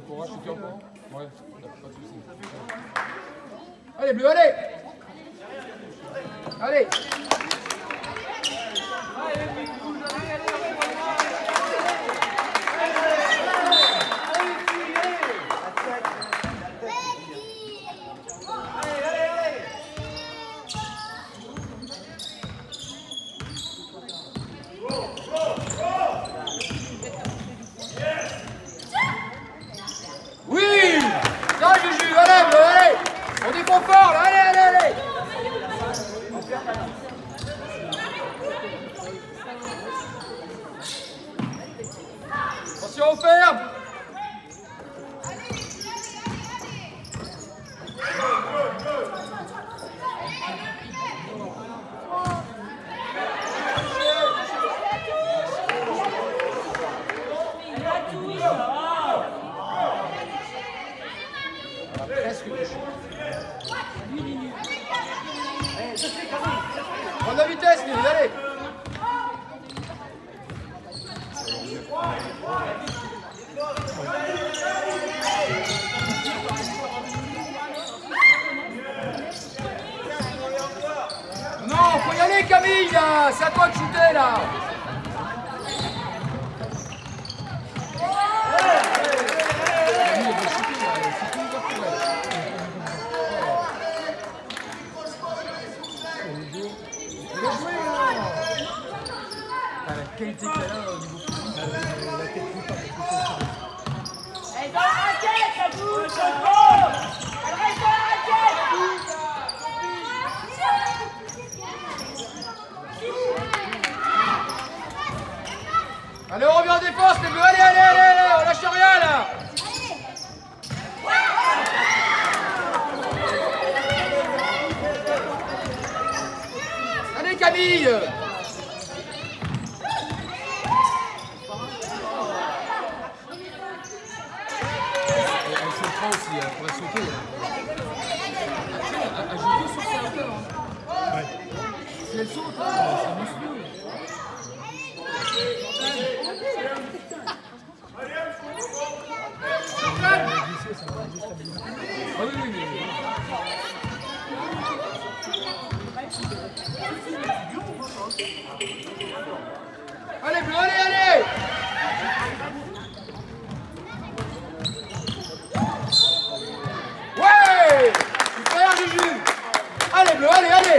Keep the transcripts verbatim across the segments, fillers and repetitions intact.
courage, tu tiens encore? Ouais, pas de soucis. Allez, Bleu, allez! Allez! Fort là, allez, allez, allez! Attention, on ferme! Prends la vitesse, Nils, allez! Non, faut y aller, Camille, là! C'est à toi de shooter, là! Qualité qu'elle a au niveau physique, la technique pas beaucoup de elle va la raquette, ça bouge! Elle reste dans la raquette! Allez, on revient en défense, les bleus, allez, allez, allez, allez, on lâche rien là! Allez Camille! Aussi, elle pourrait sauter. Elle joue que sur sa hauteur. Ouais. Si elle saute, c'est monstrueux. Ah oui, oui, oui. Allez, Bleu, allez, allez! Allez Bleu, allez, allez!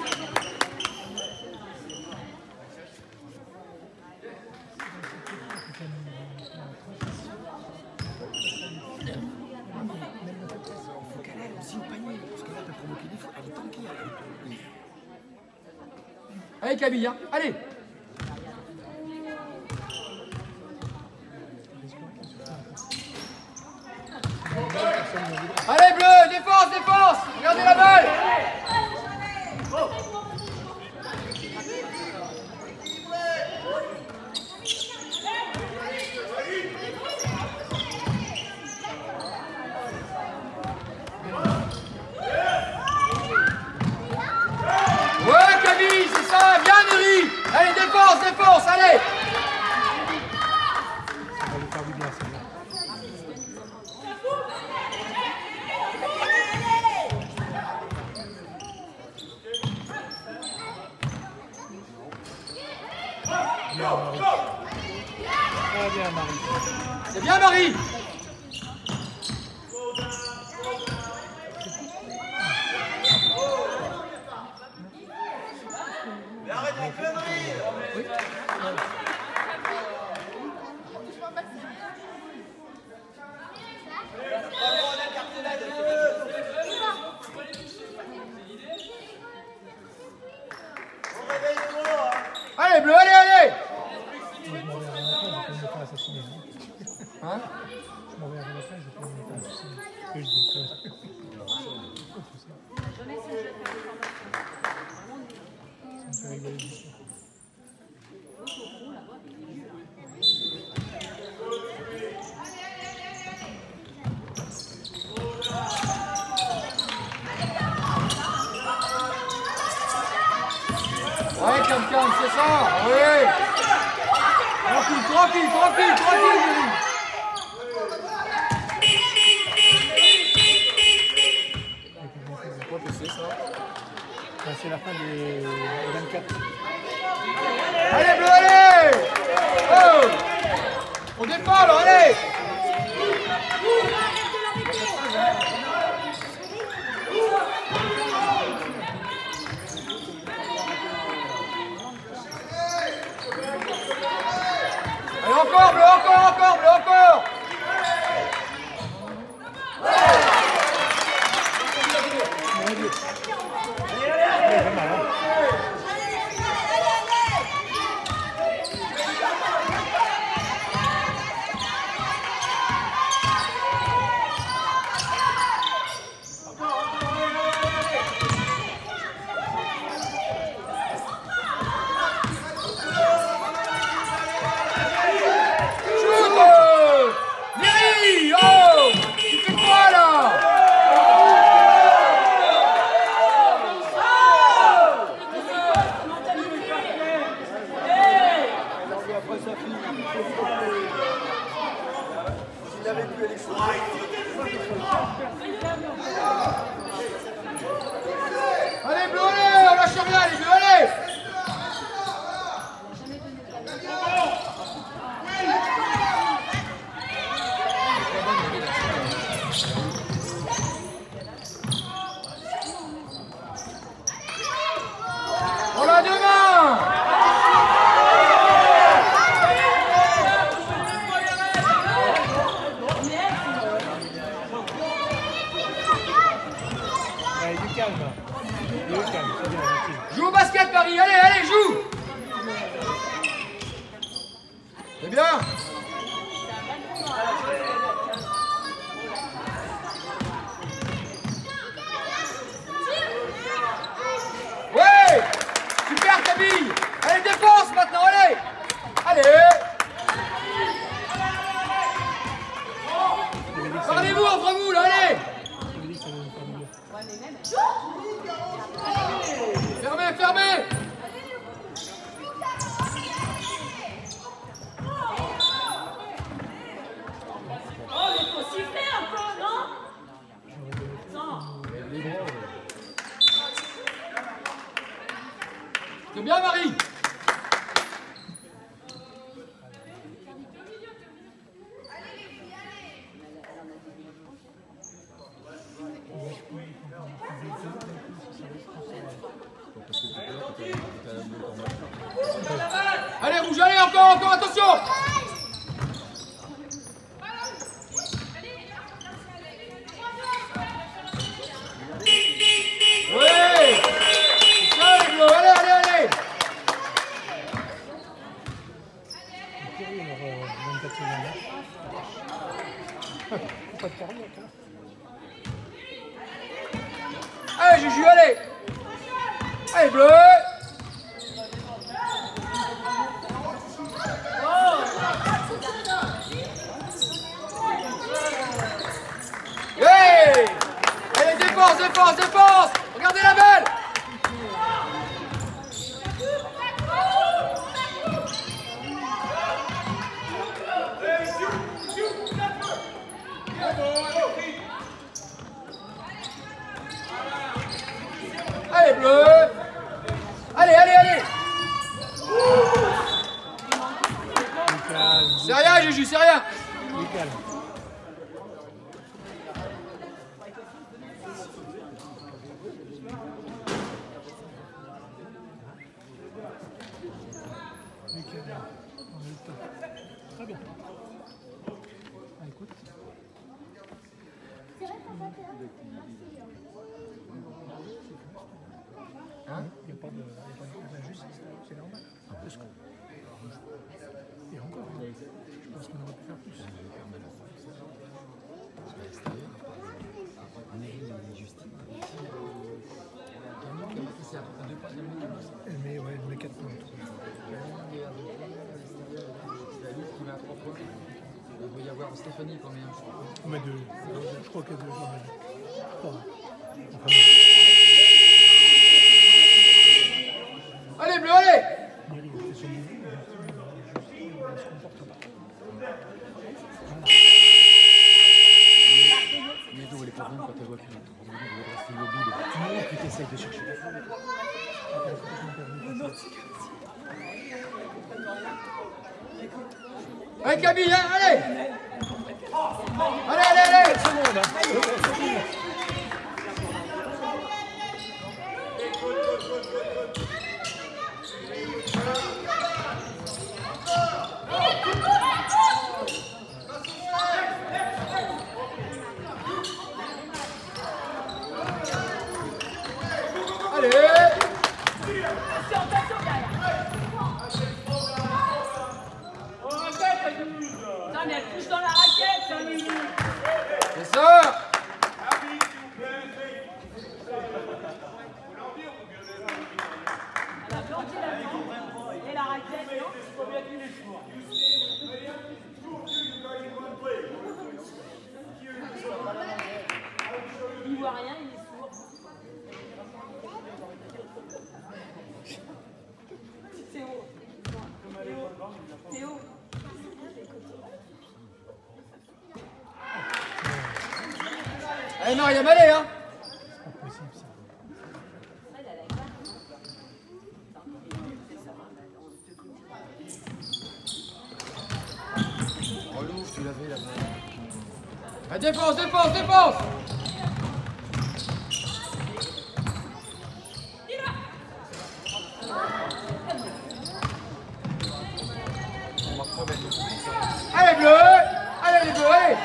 Faut qu'elle aille aussi au panier, parce que là, t'as provoqué des fois, elle est tankée. Allez Camille, hein, allez! Allez Bleu, défense, défense! Regardez la balle! Ouais Camille, c'est ça, viens Neri! Allez, défense, défense, allez! C'est bien Marie. Mais arrête les conneries. Oui. Allez Bleu, allez, allez! Hein? Je m'en vais à la fin, je vais pas me mettre à assassiner. Que je déconne. Ça me fait rigoler du tout. Ouais, calme, calme, c'est ça, oui! Tranquille, tranquille, tranquille, tranquille, Julie! c'est la fin des vingt-quatre. Allez, bleu, allez! Oh! On défend, alors, allez! Allez, encore, bleu, encore, encore, bleu, encore! Allez, bleu, allez, on lâche rien, les bleus, allez! On l'a demain! Allez, du calme. Du calme, c'est bien, merci. Joue au basket, Paris, allez, allez, joue! C'est bien! Ouais! Super, Camille! Allez, défense maintenant, allez! Allez! Parlez-vous entre vous, là, allez! Fermez, fermez! Oh, mais faut siffler un peu, non? Non. C'est bien, Marie! Allez, rouge, allez, encore, encore, attention! Oui! C'est ça, les bleus, allez, allez, allez! vingt-quatre secondes. Pas de carrière, hein. Allez, Juju, allez! Allez, bleu! Hey! Allez, défense, défense, défense! Regardez la belle! Allez, bleu! Allez, allez, allez! C'est rien, Juju, c'est rien! Du calme. Très bien. Ah, écoute. Hein? Il n'y a pas de... Il y a pas de... Juste, c'est normal. Parce que... Et encore, je pense qu'on aurait pu faire plus. Elle met, ouais, elle met quatre points. Il doit y avoir Stéphanie combien? On met deux. Je crois qu'il y a deux. Trois. Allez, bleu, allez! Miri, c'est son niveau. Elle se comporte pas. Mais d'où elle est pas bonne quand elle voit qu'il est rester immobile. Tu essayes de chercher la foule. Allez Camille, hein, allez. Allez, allez, allez. Allez. Non mais elle touche dans la raquette, ça lui. C'est ça. Elle a planté la jambe et la raquette, non? Il faut bien qu'il est sourd. Il voit rien, il est sourd. Théo. Théo. Théo. Allez Mariam, allez hein. C'est pas possible ça. Relouvre, tu l'avais là-bas. Allez, défense, défense, défense. Allez bleu. Allez les bleus, allez.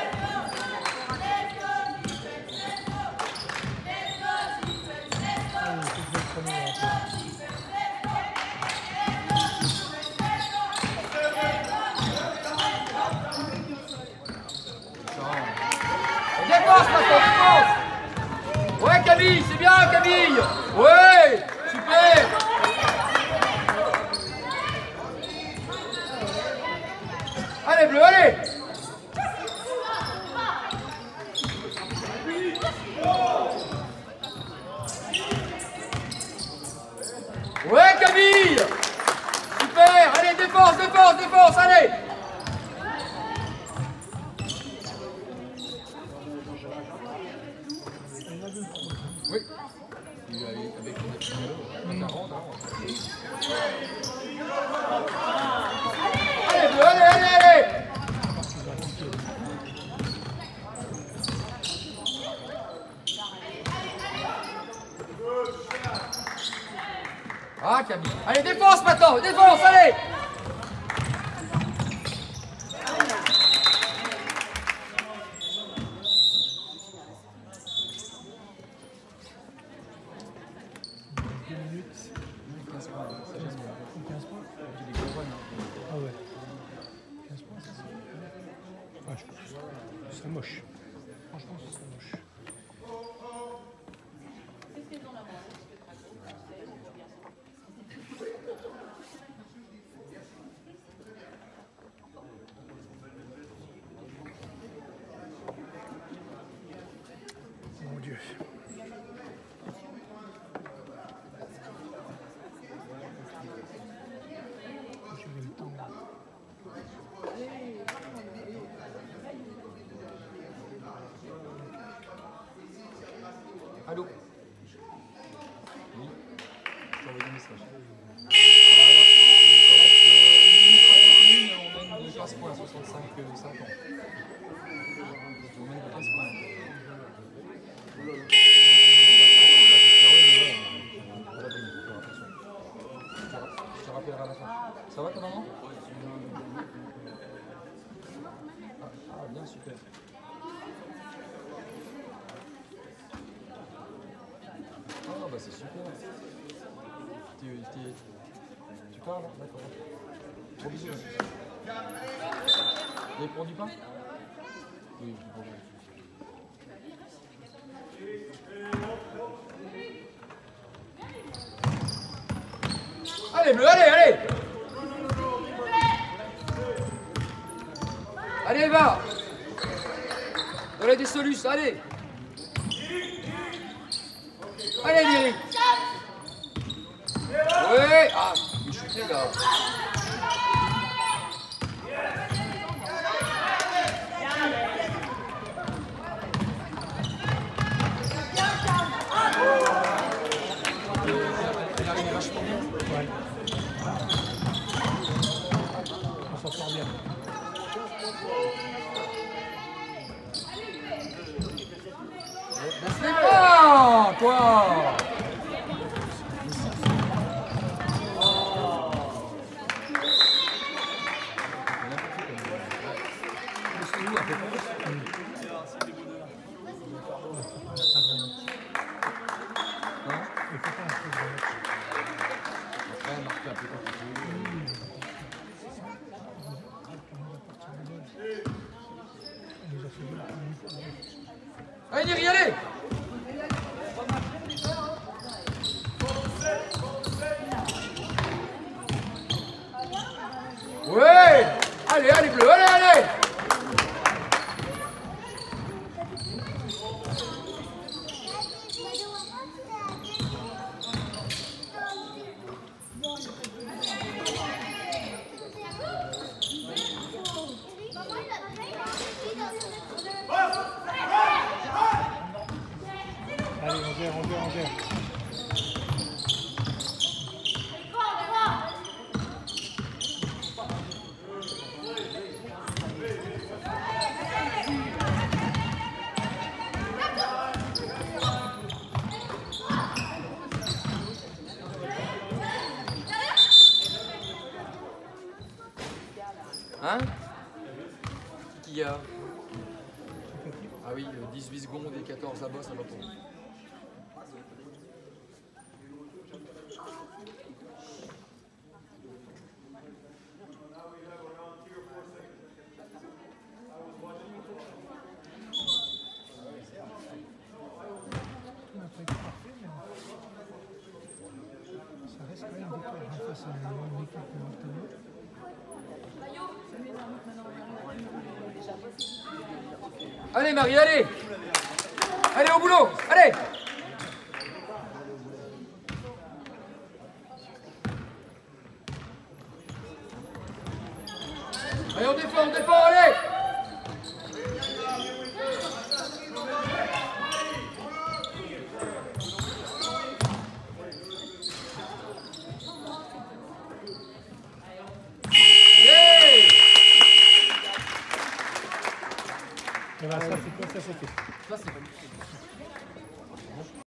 Défense maintenant, défense. Ouais Camille, c'est bien Camille. Ouais, super. Allez bleu, allez. Ouais Camille. Super, allez défense, défense, défense, allez. Oui. Il a avec les quarante. Allez, bleu, allez, allez, allez. Ah, Camille. Allez, défense maintenant, défense, allez. Ah ouais. quinze points, ça serait... Ah, je pense que ce serait moche. Franchement, ce serait moche. Mon Dieu. J'ai le temps. Allô. Oui. Je envoie des messages. On mène de quinze points, soixante-cinq cinquante. On mène de quinze points. Je te rappellerai à la fin. Ça va ta maman? Ah, ah bien, super. Ah bah c'est super. Tu, tu, tu parles? D'accord. Gros bisous. Vous avez pour du pain? Oui, je prends. Allez bleu, allez, allez. Allez va. Donnez des solutions, allez. Allez Lyric. Oui. Ah, il est chuté là. Il arrive vachement Ouais. On s'en sort bien. Laisse-les pas, toi. Il faut pas un truc de match. Après, marquer un peu compliqué. Il nous a fait deux premiers. Allez, Niri, allez. Ouais. Allez, allez, bleu, allez, allez. Allez, on gère, on gère, on gère. Hein? Qui y a? Ah oui, euh, dix-huit secondes et quatorze à bas, ça va pour. Tout n'a pas été parfait, mais ça reste quand même victoire en face à une équipe de Martino. Allez Marie, allez. Allez au boulot, allez. Allez, on défend, on défend, allez. Et ben ça c'est quoi? Ça c'est fait. Ça, c'est pas